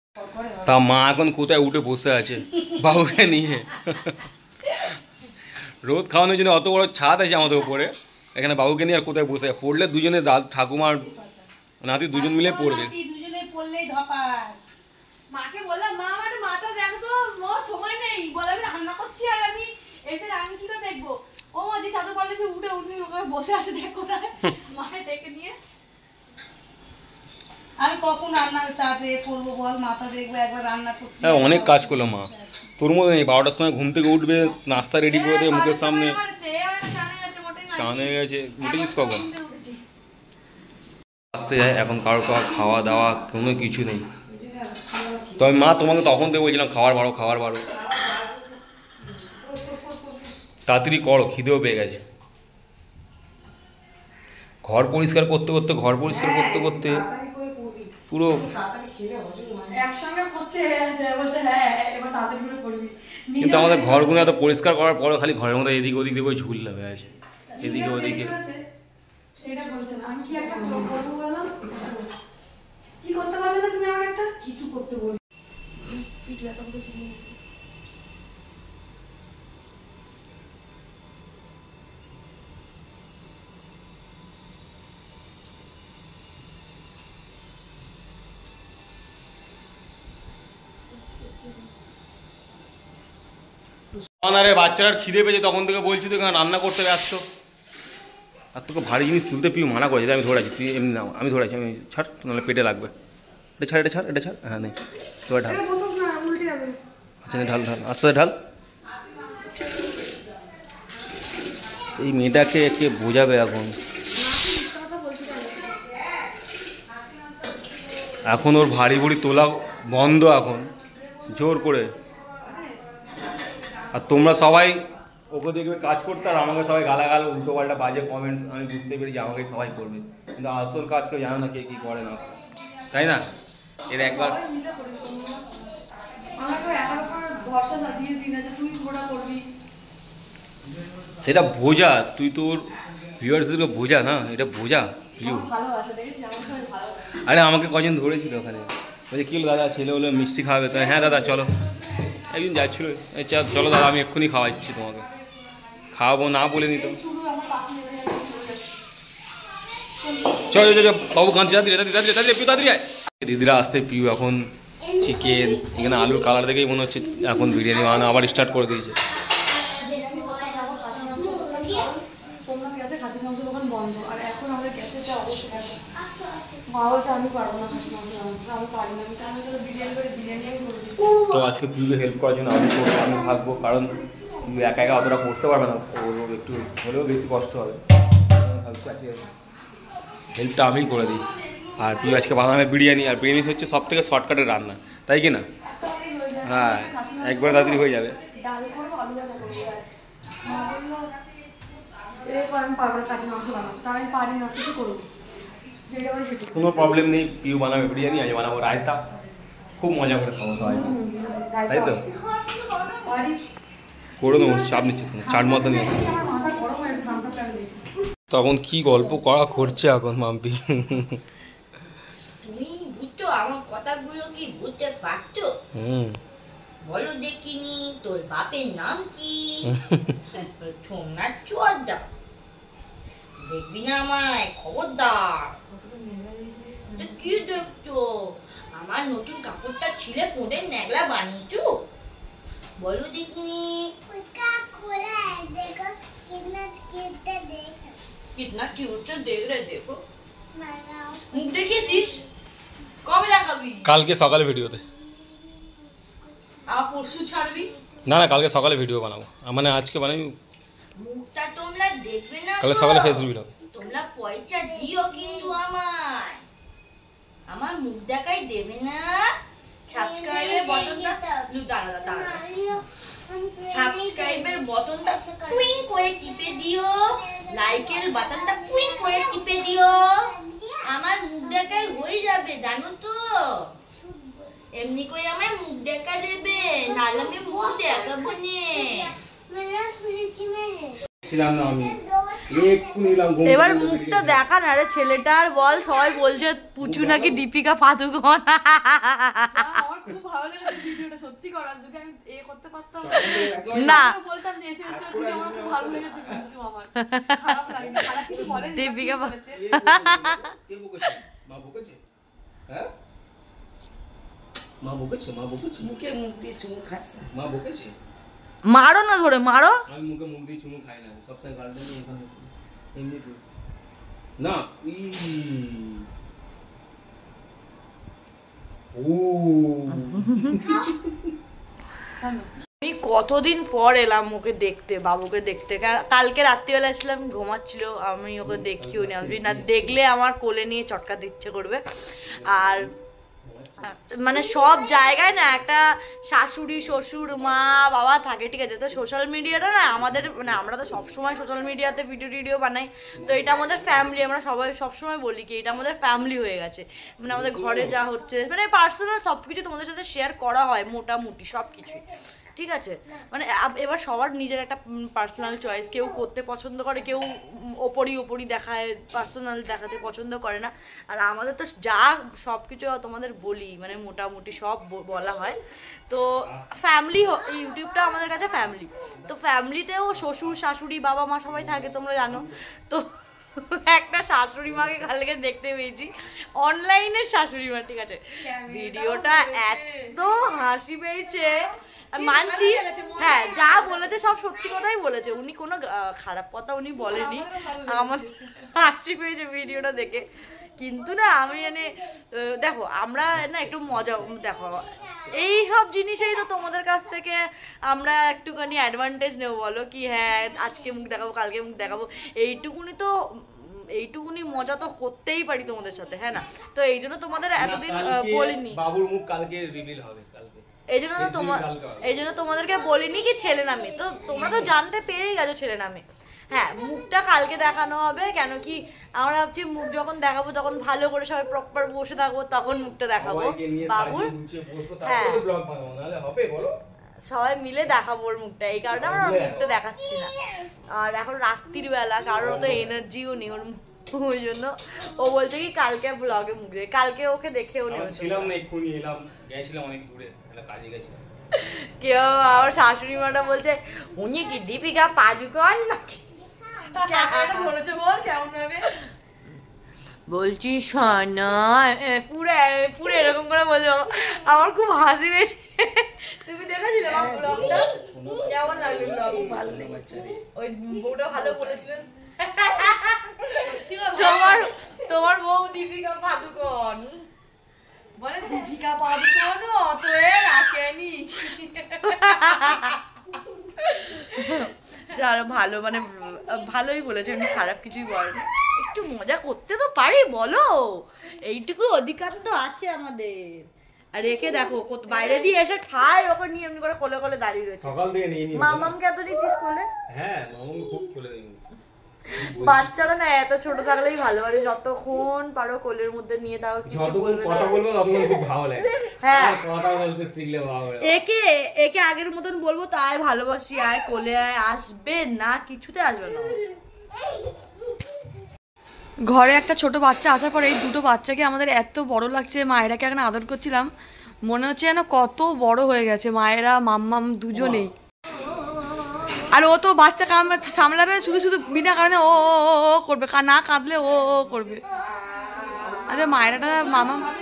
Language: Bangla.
তা মা এখন কোথায় উঠে বসে আছে বাবুকে নিয়ে। রোদ খাওয়ানোর জন্য অত বড় ছাদ আছে আমাদের উপরে, এখানে বাবুকে নিয়ে আর কোথায় বসে পড়লে দুজনে ঠাকুমার নাতি দুজন মিলে পড়বে। মাকে বললাম মা আমার মাথা দেখো তো, সময় নেই, বলে আমি রান্না করছি আর আমি এসে রান্না কি করে দেখবো। ও মা যে চাদর পাল্টে উঠে উঠে ওখানে বসে আছে, দেখ কোথায় মাকে ডেকে নিয়ে। আমি কখন রান্না চাঁদে করবো বল, মাথা দেখবো একবার রান্না করছি। হ্যাঁ অনেক কাজ করলো মা, তোর মতো নেই। 12টার সময় ঘুম থেকে উঠবে, নাস্তা রেডি করে দেবে মুখের সামনে, চানে গেছে উঠেছিস কখন? আসতে যায় এখন কারো খাওয়া দাওয়া কোনো কিছু নেই। তবে মা তোমাকে তখন থেকে বলছিলাম খাবার বাড়ো খাবার বাড়ো, তাড়াতাড়ি করো, খিদেও পেয়ে গেছে। ঘর পরিষ্কার করতে করতে পুরো কিন্তু আমাদের ঘরগুলো এত পরিষ্কার করার পরে খালি ঘরের মধ্যে এদিকে ওদিক দিয়ে ঝুললে হয়ে আছে, এদিকে ওদিকে। কি করতে পারলে না তুমি? আমার একটা কিছু করতে বলি। আরে বাচ্চারা খিদে পেয়েছে তখন থেকে বলছি তো রান্না করতে ব্যস্ত। আর তোকে ভারী জিনিস তুলতে পিউ মানা করেছে, আমি ধরেছি, তুই এমনি নাও, আমি ধরেছি, আমি ছাড় নাহলে পেটে লাগবে। এটা ছাড় এটা ছাড় এটা ছাড়, হ্যাঁ নেই এবার ঢাল। আচ্ছা ঢাল ঢাল আস্তে আস্তে ঢাল। এই মেয়েটাকে কে বোঝাবে এখন? এখন ওর ভারী ভুড়ি তোলা বন্ধ এখন, জোর করে। আর তোমরা সবাই ওকে দেখবে কাজ করতে, আর আমাকে সবাই গালাগাল উল্টো পাল্টা বাজে কমেন্টস, আমি বুঝতে পেরেছি আমাকে সবাই করবে, কিন্তু আসল কাজ কেউ জানো না কে কি করে না, তাই না? এর একবার সেটা বোঝা, তুই তোর ভিউয়ার্সদেরকে বোঝা না, এটা বোঝা ভিউ। আরে আমাকে কজন ধরেছিল ওখানে, বলছে কি হলো দাদা ছেলে হলো মিষ্টি খাওয়াবে, তো হ্যাঁ দাদা চলো। একদিন যাচ্ছিল, চলো দাদা আমি এক্ষুনি খাওয়াচ্ছি তোমাকে, খাওয়াবো না বলে নিত। চল চল বাবু কাঁদছে, তাড়াতাড়ি আয়। দিদিরা আসতে পিউ এখন চিকেন, এখানে আলুর কালার দেখেই মনে হচ্ছে এখন বিরিয়ানি বানানো আবার স্টার্ট করে দিয়েছে। তো আজকে পিউকে হেল্প করার জন্য আমি করবো, আমি ভাববো, কারণ পিউ একা একা অতটা করতে পারবে না, ওর একটু হলেও বেশি কষ্ট হবে। ভাবছি আজকে হেল্পটা আমিই করে দিই। আর পিউ আজকে বানাবে বিরিয়ানি, আর বিরিয়ানি হচ্ছে সব থেকে শর্টকাটের রান্না, তাই কি না? হ্যাঁ একবার তাড়াতাড়ি হয়ে যাবে। কোনো প্রবলেম নেই, পিউ বানাবে বিরিয়ানি, আজ বানাবো রায়তা, খুব মজা করে খাবো সবাই, তাই তো? করে দেবো, চাপ নিচ্ছিস না, চাট মশলা নিয়ে আসি। তখন কি গল্প করা করছে এখন মাম্পি। তুমি বুঝছো আমার কথাগুলো কি বুঝতে পারছো? বলো দেখিনি তোর বাপের নাম কি? সোমনাথ চুয়াড্ডা, দেখবি না আমায়, খবরদার। কি দেখছো? আমার নতুন কাপড়টা ছিলে পোঁদের ন্যাগলা বানিয়েছো? বলো দেখিনি। कितना क्यूट है, देख रहे देखो। मुख देखिएছিস? কবে দেখাবি? কালকে সকালে ভিডিওতে। আর পরশু ছাড়বি? না না কালকে সকালে ভিডিও বানাবো, মানে আজকে বানাবি। মুখটা তোমরা দেখবে না, কালকে সকালে ফেসবুক ভিডিও। তোমরা পয়সা দিও কিন্তু আমায়, আমার মুখ দেখাই দেবে না। সাবস্ক্রাইবের বাটনটা দাঁড়া সাবস্ক্রাইবের বাটনটা কুইং করে টিপে দিও, লাইকের বাটনটা কুইং করে টিপে দিও, আমার মুখ দেখাই হয়ে যাবে জানো তো। এমনি করে আমার মুখ দেখা দেবে, নাহলে আমি মুখ দেখাবো না। ছিলাম না আমি, এবার মুখটা দেখা না রে ছেলেটার, বল সবাই বলছে পুচু নাকি দীপিকা পাদুকোন। আমার খুব ভালো লেগেছে ভিডিওটা, সত্যি করার যদি আমি এ করতে পারতাম না বলতাম যে এসএস করে আমার খুব ভালো লেগেছে, কিন্তু আমার খারাপ লাগেনি, খারাপ কিছু বলেনি দীপিকা বলেছে। কে বকেছে? মা বকেছে? হ্যাঁ মা বকেছে? মা বকেছে? মুখে মুখ দিয়ে চুমু খাস না। মা বকেছে? মারো না, ধরে মারো। আমি মুখে মুখ দিয়ে চুমু খাই না, সবসময় গালটা নিয়ে এখানে এমনি না। আমি কতদিন পর এলাম ওকে দেখতে, বাবুকে দেখতে। কালকে রাত্রিবেলা এসলাম, ঘুমাচ্ছিল, আমি ওকে দেখিও নি। আমি না দেখলে আমার কোলে নিয়ে চটকাতে ইচ্ছে করবে। আর মানে সব জায়গায় না একটা শাশুড়ি শ্বশুর মা বাবা থাকে, ঠিক আছে। তো সোশ্যাল মিডিয়াটা না আমাদের, মানে আমরা তো সবসময় সোশ্যাল মিডিয়াতে ভিডিও বানাই, তো এটা আমাদের ফ্যামিলি। আমরা সবাই সবসময় বলি কি এটা আমাদের ফ্যামিলি হয়ে গেছে। মানে আমাদের ঘরে যা হচ্ছে, মানে পার্সোনাল সব কিছু তোমাদের সাথে শেয়ার করা হয়, মোটামুটি সব কিছুই, ঠিক আছে। মানে এবার সবার নিজের একটা পার্সোনাল চয়েস, কেউ করতে পছন্দ করে, কেউ ওপরই দেখায়, পার্সোনাল দেখাতে পছন্দ করে না। আর আমাদের তো যা সব কিছু তোমাদের বলি, মানে মোটামুটি সব বলা হয়। তো ফ্যামিলি, ইউটিউবটা আমাদের কাছে ফ্যামিলি। তো ফ্যামিলিতেও শ্বশুর শাশুড়ি বাবা মা সবাই থাকে, তোমরা জানো। তো একটা শাশুড়ি মাকে কালকে দেখতে পেয়েছি, অনলাইনের শাশুড়ি মা, ঠিক আছে। ভিডিওটা এত হাসি পেয়েছে, মানছি, হ্যাঁ যা বলেছে সব সত্যি কথাই বলেছে, উনি কোনো খারাপ কথা উনি বলেনি। আমার হাসি পেয়েছে ভিডিওটা দেখে। কিন্তু না আমি মানে দেখো আমরা না একটু মজা, দেখো এই সব জিনিসেই তো তোমাদের কাছ থেকে আমরা একটুখানি অ্যাডভান্টেজ নেবো, বলো কি হ্যাঁ আজকে মুখ দেখাবো কালকে মুখ দেখাবো, এইটুকুনি মজা তো করতেই পারি তোমাদের সাথে, হ্যাঁ না। তো এই জন্য তোমাদের এতদিন বলিনি, বাবুর মুখ কালকে রিভিল হবে, কালকে এই জন্য তোমাদেরকে বলিনি কি ছেলে নামে, তো তোমরা তো জানতে পেরেই গেছো ছেলে নামে। হ্যাঁ মুখটা কালকে দেখানো হবে, কেন কি আমরা ভাবছি মুখ যখন দেখাবো তখন ভালো করে সবাই প্রপার বসে থাকবো, তখন মুখটা দেখাবো বাবুর। হ্যাঁ সবাই মিলে দেখাবো ওর মুখটা, এই কারণে আমরা ওর মুখটা দেখাচ্ছি না। আর এখন রাত্রির বেলা, কারোর তো এনার্জিও নেই ওর, ওই জন্য ও বলছে কি কালকে ব্লগে মুখ দেবে, কালকে ওকে দেখেও নেবে। ছিলাম না, এক্ষুনি এলাম, গেছিলাম অনেক দূরে, একটা কাজে গেছিলাম। কেউ আমার শাশুড়ি মাটা বলছে উনি কি দীপিকা পাদুকোন নাকি, বলেছে বল কেমন হবে, বলছি শোনা পুরো পুরো এরকম করে বলছো, আমার খুব হাসি পেয়েছে। তুমি দেখেছিলে ব্লগটা, কেমন লাগলো ব্লগ? ভালো লেগেছে, ওই বউটা ভালো বলেছিলেন। তোমার বউ দীপিকা পাদুকোন বলে দীপিকা পাদুকোন অত রাখেনি। আরো ভালো, মানে ভালোই বলেছে, আমি খারাপ কিছুই বলেনি। একটু মজা করতে তো পারি বলো, এইটুকু অধিকার তো আছে আমাদের। আর একে দেখো বাইরে দিয়ে এসে ঠাই ওকে নিয়ে এমনি করে কোলে কোলে দাঁড়িয়ে রয়েছে। সকাল থেকে নিয়ে নি মামামকে এত নিতিস কোলে? হ্যাঁ মামামকে খুব কোলে দিই। বাচ্চারা না এত ছোট থাকলেই ভালো, মানে যতক্ষণ পারো কোলের মধ্যে নিয়ে দাও, যতক্ষণ কথা বলবো ততক্ষণ খুব ভালো লাগে। হ্যাঁ কথা বলতে শিখলে ভালো লাগে। একে আগের মতন বলবো তো আয় ভালোবাসি আয় কোলে আয়, আসবে না, কিছুতে আসবে না। ঘরে একটা ছোট বাচ্চা আসার পরে এই দুটো বাচ্চাকে আমাদের এত বড় লাগছে, মায়েরাকে এখন আদর করছিলাম, মনে হচ্ছে যেন কত বড় হয়ে গেছে মায়েরা মাম্মাম দুজনেই। আর ও তো বাচ্চা সামলাবে, শুধু বিনা কারণে ও করবে, না কাঁদলে ও করবে। আরে মায়েরাটা মামা